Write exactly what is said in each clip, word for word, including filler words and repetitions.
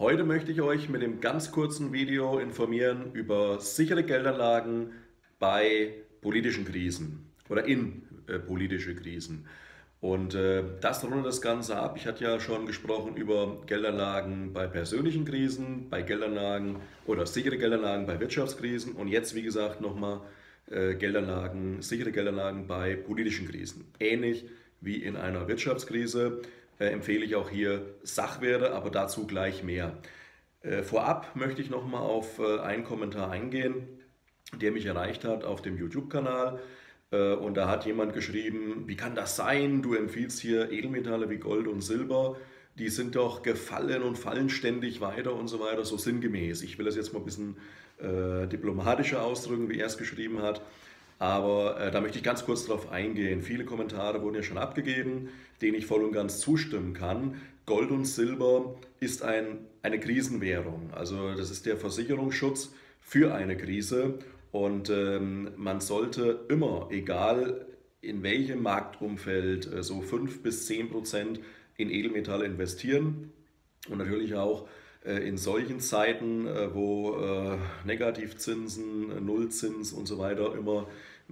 Heute möchte ich euch mit dem ganz kurzen Video informieren über sichere Geldanlagen bei politischen Krisen oder in äh, politische Krisen. Und äh, das rundet das Ganze ab. Ich hatte ja schon gesprochen über Geldanlagen bei persönlichen Krisen, bei Geldanlagen oder sichere Geldanlagen bei Wirtschaftskrisen und jetzt, wie gesagt, nochmal äh, Geldanlagen, sichere Geldanlagen bei politischen Krisen. Ähnlich wie in einer Wirtschaftskrise äh, empfehle ich auch hier Sachwerte, aber dazu gleich mehr. Äh, vorab möchte ich nochmal auf äh, einen Kommentar eingehen, der mich erreicht hat auf dem YouTube-Kanal. Äh, und da hat jemand geschrieben, wie kann das sein? Du empfiehlst hier Edelmetalle wie Gold und Silber. Die sind doch gefallen und fallen ständig weiter und so weiter, so sinngemäß. Ich will das jetzt mal ein bisschen äh, diplomatischer ausdrücken, wie er es geschrieben hat. Aber äh, da möchte ich ganz kurz darauf eingehen. Viele Kommentare wurden ja schon abgegeben, denen ich voll und ganz zustimmen kann. Gold und Silber ist ein, eine Krisenwährung. Also das ist der Versicherungsschutz für eine Krise. Und ähm, man sollte immer, egal in welchem Marktumfeld, äh, so fünf bis zehn Prozent in Edelmetalle investieren. Und natürlich auch äh, in solchen Zeiten, äh, wo äh, Negativzinsen, Nullzins und so weiter immer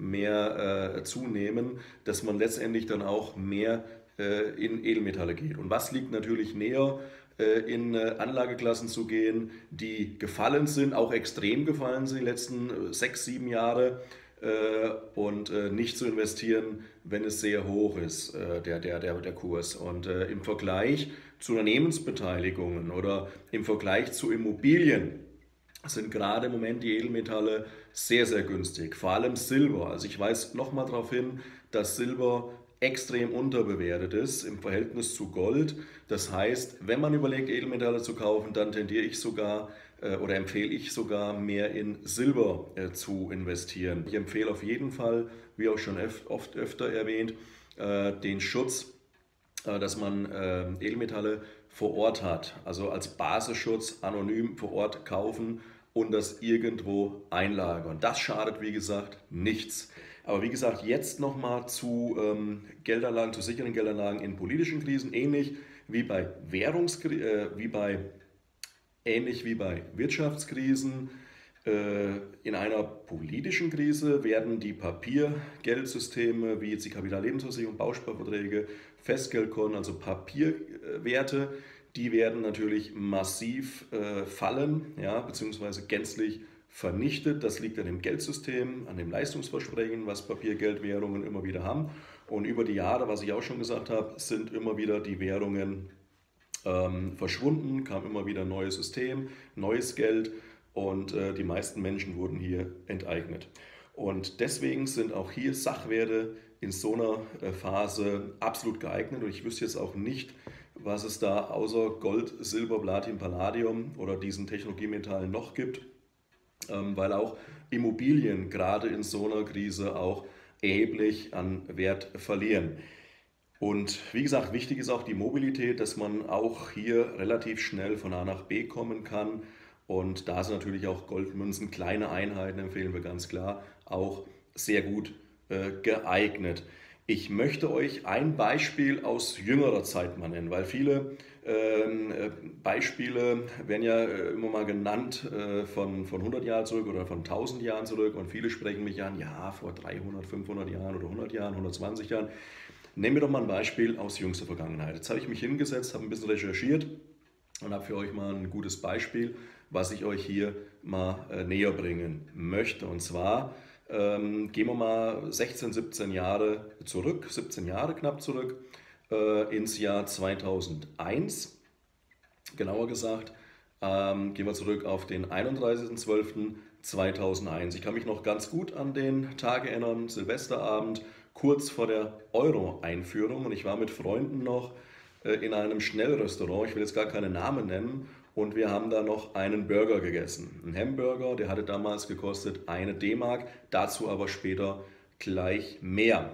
mehr äh, zunehmen, dass man letztendlich dann auch mehr äh, in Edelmetalle geht. Und was liegt natürlich näher, äh, in äh, Anlageklassen zu gehen, die gefallen sind, auch extrem gefallen sind die letzten äh, sechs, sieben Jahre, äh, und äh, nicht zu investieren, wenn es sehr hoch ist, äh, der, der, der, der Kurs. Und äh, im Vergleich zu Unternehmensbeteiligungen oder im Vergleich zu Immobilien sind gerade im Moment die Edelmetalle sehr, sehr günstig. Vor allem Silber. Also ich weise nochmal darauf hin, dass Silber extrem unterbewertet ist im Verhältnis zu Gold. Das heißt, wenn man überlegt, Edelmetalle zu kaufen, dann tendiere ich sogar äh, oder empfehle ich sogar mehr in Silber äh, zu investieren. Ich empfehle auf jeden Fall, wie auch schon öf oft öfter erwähnt, äh, den Schutz, äh, dass man äh, Edelmetalle vor Ort hat, also als Basisschutz anonym vor Ort kaufen und das irgendwo einlagern. Das schadet, wie gesagt, nichts. Aber wie gesagt, jetzt nochmal zu ähm, Geldanlagen, zu sicheren Geldanlagen in politischen Krisen, ähnlich wie bei Währungskrisen, äh, wie bei, ähnlich wie bei Wirtschaftskrisen. Äh, in einer politischen Krise werden die Papiergeldsysteme wie jetzt die Kapitallebensversicherung, Bausparverträge, Festgeldkonten, also Papierwerte, die werden natürlich massiv äh, fallen, ja, beziehungsweise gänzlich vernichtet. Das liegt an dem Geldsystem, an dem Leistungsversprechen, was Papiergeldwährungen immer wieder haben. Und über die Jahre, was ich auch schon gesagt habe, sind immer wieder die Währungen ähm, verschwunden, kam immer wieder ein neues System, neues Geld und äh, die meisten Menschen wurden hier enteignet. Und deswegen sind auch hier Sachwerte in so einer äh, Phase absolut geeignet. Und ich wüsste jetzt auch nicht, was es da außer Gold, Silber, Platin, Palladium oder diesen Technologiemetallen noch gibt, ähm, weil auch Immobilien gerade in so einer Krise auch erheblich an Wert verlieren. Und wie gesagt, wichtig ist auch die Mobilität, dass man auch hier relativ schnell von A nach B kommen kann. Und da sind natürlich auch Goldmünzen, kleine Einheiten, empfehlen wir ganz klar, auch sehr gut äh, geeignet. Ich möchte euch ein Beispiel aus jüngerer Zeit mal nennen, weil viele ähm, äh, Beispiele werden ja äh, immer mal genannt äh, von, von hundert Jahren zurück oder von tausend Jahren zurück und viele sprechen mich an, ja, vor dreihundert, fünfhundert Jahren oder hundert Jahren, hundertzwanzig Jahren. Nehmen wir doch mal ein Beispiel aus jüngster Vergangenheit. Jetzt habe ich mich hingesetzt, habe ein bisschen recherchiert und habe für euch mal ein gutes Beispiel, was ich euch hier mal äh, näher bringen möchte. Und zwar ähm, gehen wir mal sechzehn, siebzehn Jahre zurück, siebzehn Jahre knapp zurück, äh, ins Jahr zweitausendeins. Genauer gesagt, ähm, gehen wir zurück auf den einunddreißigsten zwölften zweitausendeins. Ich kann mich noch ganz gut an den Tag erinnern, Silvesterabend, kurz vor der Euro-Einführung, und ich war mit Freunden noch äh, in einem Schnellrestaurant, ich will jetzt gar keine Namen nennen, und wir haben da noch einen Burger gegessen. Ein Hamburger, der hatte damals gekostet eine D-Mark, dazu aber später gleich mehr.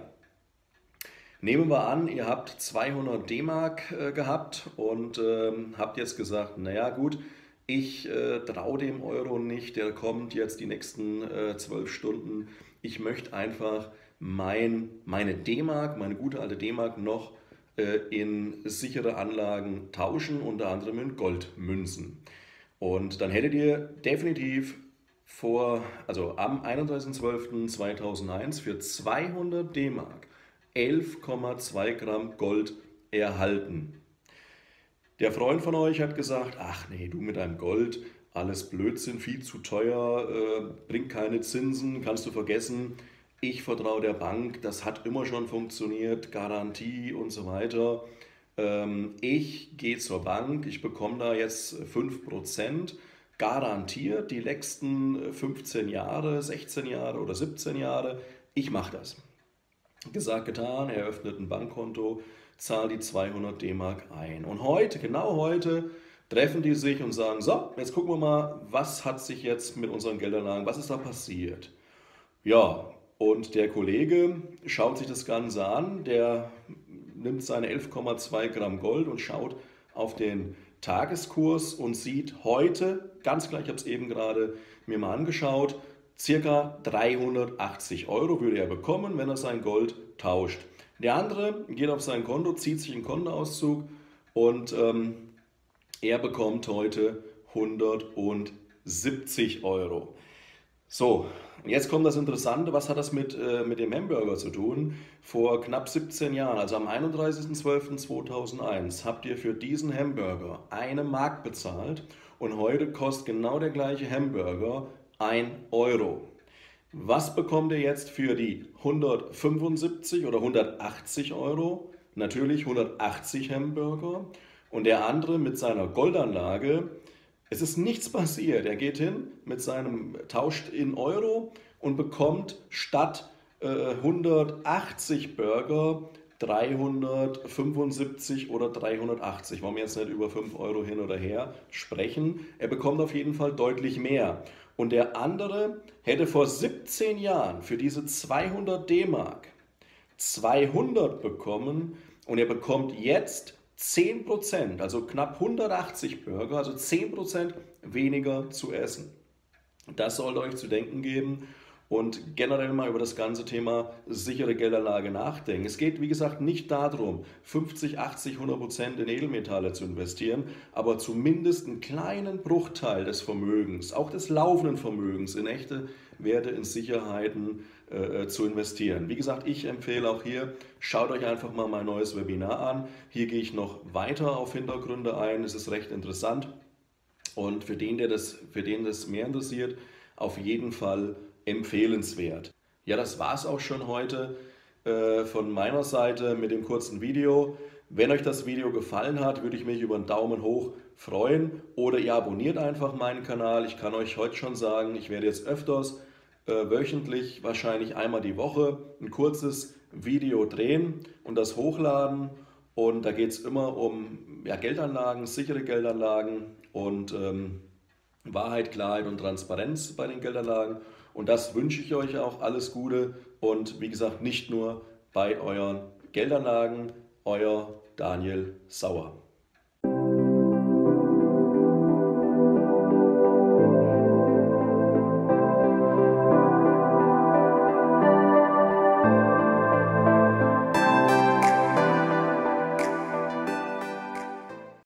Nehmen wir an, ihr habt zweihundert D-Mark äh, gehabt und ähm, habt jetzt gesagt, naja gut, ich äh, traue dem Euro nicht, der kommt jetzt die nächsten äh, zwölf Stunden. Ich möchte einfach mein, meine D-Mark, meine gute alte D-Mark noch äh, in sichere Anlagen tauschen, unter anderem in Goldmünzen. Und dann hättet ihr definitiv vor, also am einunddreißigsten zwölften zweitausendeins für zweihundert D-Mark elf Komma zwei Gramm Gold erhalten. Der Freund von euch hat gesagt, ach nee, du mit deinem Gold, alles Blödsinn, viel zu teuer, äh, bringt keine Zinsen, kannst du vergessen. Ich vertraue der Bank, das hat immer schon funktioniert, Garantie und so weiter. Ähm, ich gehe zur Bank, ich bekomme da jetzt fünf Prozent, garantiert die nächsten fünfzehn Jahre, sechzehn Jahre oder siebzehn Jahre. Ich mache das. Gesagt, getan, er öffnet ein Bankkonto, zahlt die zweihundert D-Mark ein. Und heute, genau heute, treffen die sich und sagen, so, jetzt gucken wir mal, was hat sich jetzt mit unseren Geldanlagen, was ist da passiert? Ja, und der Kollege schaut sich das Ganze an, der nimmt seine elf Komma zwei Gramm Gold und schaut auf den Tageskurs und sieht heute, ganz gleich, ich habe es eben gerade mir mal angeschaut, circa dreihundertachtzig Euro würde er bekommen, wenn er sein Gold tauscht. Der andere geht auf sein Konto, zieht sich einen Kontoauszug und ähm, er bekommt heute hundertsiebzig Euro. So, und jetzt kommt das Interessante, was hat das mit, äh, mit dem Hamburger zu tun? Vor knapp siebzehn Jahren, also am einunddreißigsten zwölften zweitausendeins, habt ihr für diesen Hamburger eine Mark bezahlt und heute kostet genau der gleiche Hamburger ein Euro. Was bekommt ihr jetzt für die hundertfünfundsiebzig oder hundertachtzig Euro? Natürlich hundertachtzig Hamburger. Und der andere mit seiner Goldanlage, es ist nichts passiert. Er geht hin mit seinem, tauscht in Euro und bekommt statt äh, hundertachtzig Burger dreihundertfünfundsiebzig oder dreihundertachtzig. Wollen wir jetzt nicht über fünf Euro hin oder her sprechen. Er bekommt auf jeden Fall deutlich mehr. Und der andere hätte vor siebzehn Jahren für diese zweihundert D-Mark zweihundert bekommen und er bekommt jetzt zehn Prozent, also knapp hundertachtzig Burger, also zehn Prozent weniger zu essen. Das sollte euch zu denken geben und generell mal über das ganze Thema sichere Geldanlage nachdenken. Es geht, wie gesagt, nicht darum, fünfzig, achtzig, hundert Prozent in Edelmetalle zu investieren, aber zumindest einen kleinen Bruchteil des Vermögens, auch des laufenden Vermögens, in echte Werte, in Sicherheiten äh, zu investieren. Wie gesagt, ich empfehle auch hier, schaut euch einfach mal mein neues Webinar an. Hier gehe ich noch weiter auf Hintergründe ein, es ist recht interessant und für den, der das, für den das mehr interessiert, auf jeden Fall empfehlenswert. Ja, das war es auch schon heute äh, von meiner Seite mit dem kurzen Video. Wenn euch das Video gefallen hat, würde ich mich über einen Daumen hoch freuen oder ihr abonniert einfach meinen Kanal. Ich kann euch heute schon sagen, ich werde jetzt öfters äh, wöchentlich, wahrscheinlich einmal die Woche, ein kurzes Video drehen und das hochladen. Und da geht es immer um ja, Geldanlagen, sichere Geldanlagen und ähm, Wahrheit, Klarheit und Transparenz bei den Geldanlagen. Und das wünsche ich euch auch, alles Gute und wie gesagt, nicht nur bei euren Geldanlagen, euer Daniel Sauer.